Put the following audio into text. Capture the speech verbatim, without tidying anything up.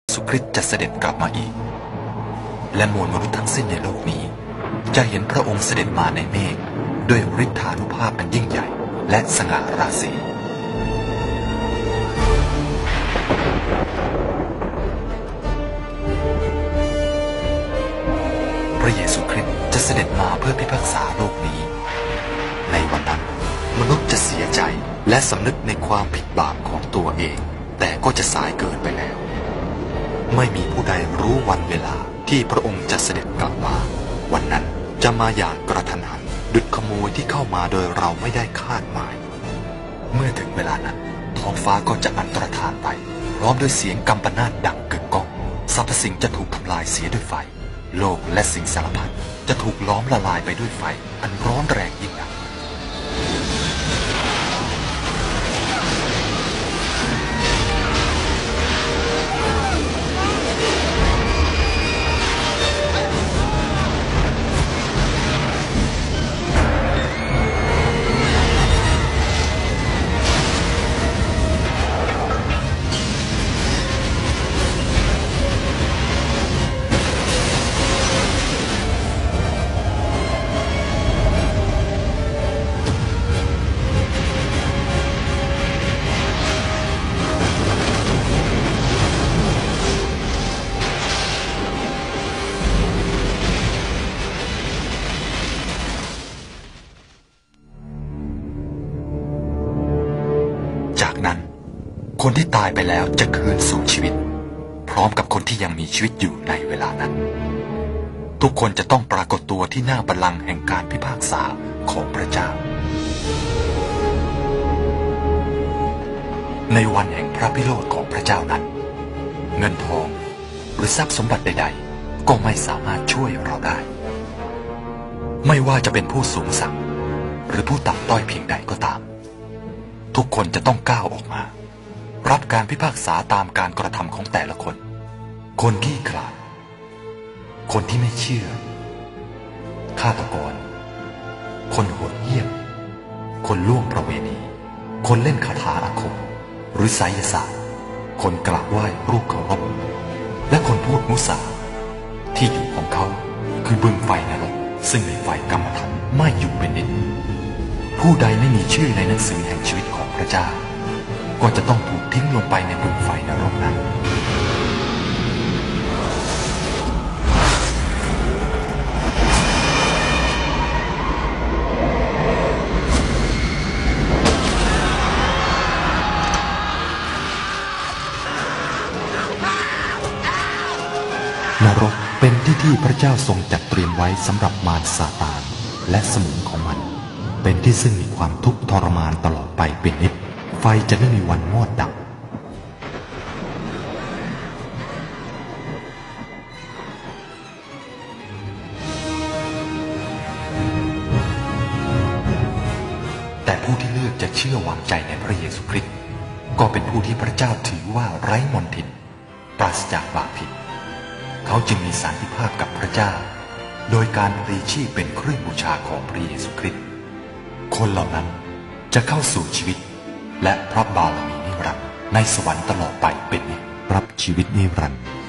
สุคริสต์จะเสด็จกลับมาอีกและมวลมนุษย์ทั้งสิ้นในโลกนี้จะเห็นพระองค์เสด็จมาในเมฆด้วยฤทธานุภาพอันยิ่งใหญ่และสง่าราศีพระเยซูคริสต์จะเสด็จมาเพื่อพิพากษาโลกนี้ในวันนั้นมนุษย์จะเสียใจและสำนึกในความผิดบาปของตัวเองแต่ก็จะสายเกินไปแล้วไม่มีผู้ใดรู้วันเวลาที่พระองค์จะเสด็จกลับมาวันนั้นจะมาอย่างกระทันหันดุจขโมยที่เข้ามาโดยเราไม่ได้คาดหมายเมื่อถึงเวลานั้นท้องฟ้าก็จะอันตรธานไปพร้อมด้วยเสียงกัมปนาตดังกึกก้องสรรพสิ่งจะถูกทำลายเสียด้วยไฟโลกและสิ่งสารพัดจะถูกล้อมละลายไปด้วยไฟอันร้อนแรงยิ่งนักจากนั้นคนที่ตายไปแล้วจะคืนสู่ชีวิตพร้อมกับคนที่ยังมีชีวิตอยู่ในเวลานั้นทุกคนจะต้องปรากฏตัวที่หน้าบัลลังก์แห่งการพิพากษาของพระเจ้าในวันแห่งพระพิโรธของพระเจ้านั้นเงินทองหรือทรัพย์สมบัติใดๆก็ไม่สามารถช่วยเราได้ไม่ว่าจะเป็นผู้สูงสักหรือผู้ต่ำต้อยเพียงใดก็ตามทุกคนจะต้องก้าวออกมารับการพิพากษาตามการกระทำของแต่ละคนคนขี้ขลาดคนที่ไม่เชื่อฆาตกรคนโหดเหี้ยมคนล่วงประเวณีคนเล่นคาถาอาคมหรือไสยศาสตร์คนกราบไหว้รูปเคารพและคนพูดมุสาที่อยู่ของเขาคือบึงไฟนรกซึ่งมีไฟกรรมฐานไม่อยู่เป็นนิจผู้ใดไม่มีชื่อในหนังสือแห่งชีวิตของพระเจ้าก็จะต้องถูกทิ้งลงไปในบึงไฟนรกนั้นนรกเป็นที่ที่พระเจ้าทรงจัดเตรียมไว้สำหรับมารซาตานและสมุนของมันเป็นที่ซึ่งมีความทุกข์ทรมานตลอดไปเป็นนิจไฟจะไม่มีวันมอดดับแต่ผู้ที่เลือกจะเชื่อวางใจในพระเยซูคริสต์ก็เป็นผู้ที่พระเจ้าถือว่าไร้มนทินปราศจากบาปผิดเขาจึงมีสันติภาพกับพระเจ้าโดยการพลีชีพเป็นเครื่องบูชาของพระเยซูคริสต์คนเหล่านั้นจะเข้าสู่ชีวิตและพระบารมีนิรันดร์ในสวรรค์ตลอดไปเป็นนิจรับชีวิตนิรันดร์